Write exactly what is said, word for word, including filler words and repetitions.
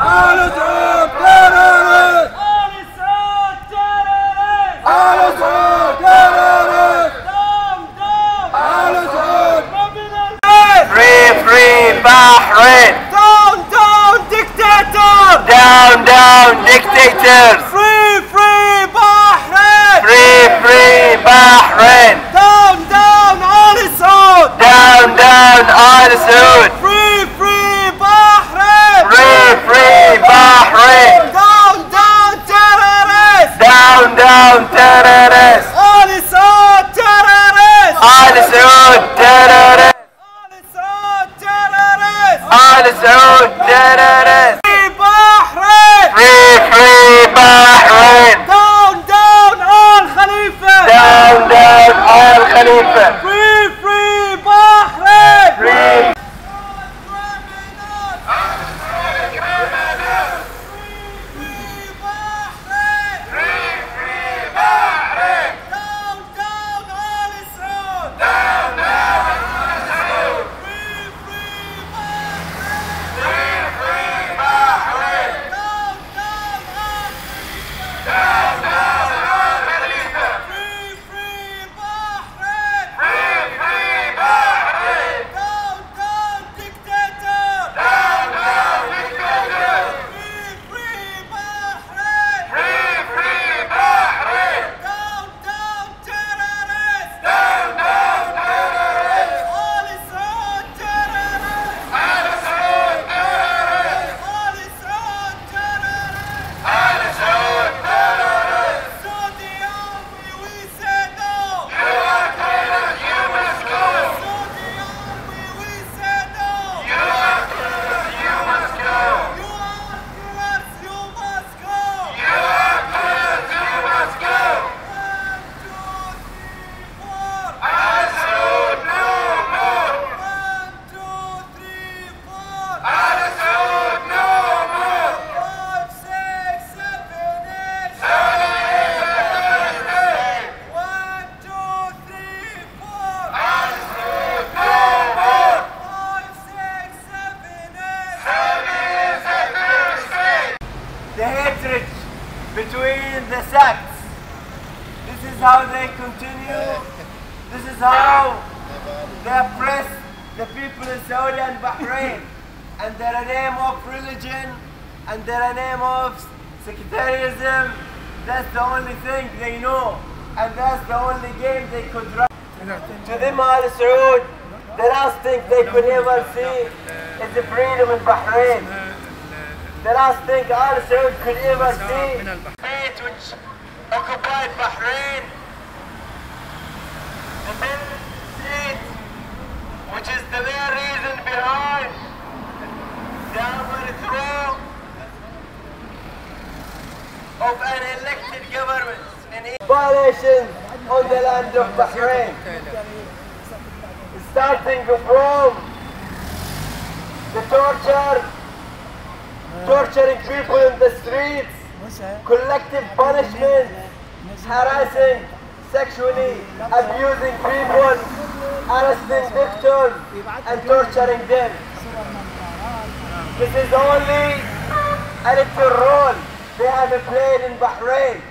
آل سعود تيرورست. آل سعود تيرورست. آل سعود تيرورست. داون داون. آل سعود. Free, free Bahrain. Down down dictator. Down, down dictators. Free free Bahrain. Free, free Bahrain. Down down آل سعود. Down, down Al Saud. Free free Bahrain. Free, free Bahrain. Down down terrorists. Down, down terrorists. آل سعود terrorists. Al Saud terrorists. آل سعود terrorists. Al Saud terrorists. Free Bahrain. Free, free Bahrain. Down down آل Khalifa. Down, down Al Khalifa. Free free Bahrain. Free. The hatred between the sects. This is how they continue. This is how they oppress the people in Saudi and Bahrain under the name of religion, under the name of sectarianism. That's the only thing they know, and that's the only game they could run. To them, Al Saud, the last thing they could ever see is the freedom in Bahrain. The last thing Al Saud could ever see, state which occupied Bahrain, the main state, which is the main reason behind the overthrow of an elected government in violations on the land of Bahrain, starting from the torture, torturing people in the streets, collective punishment, harassing, sexually abusing people, arresting victims and torturing them. This is only a little role they have played in Bahrain.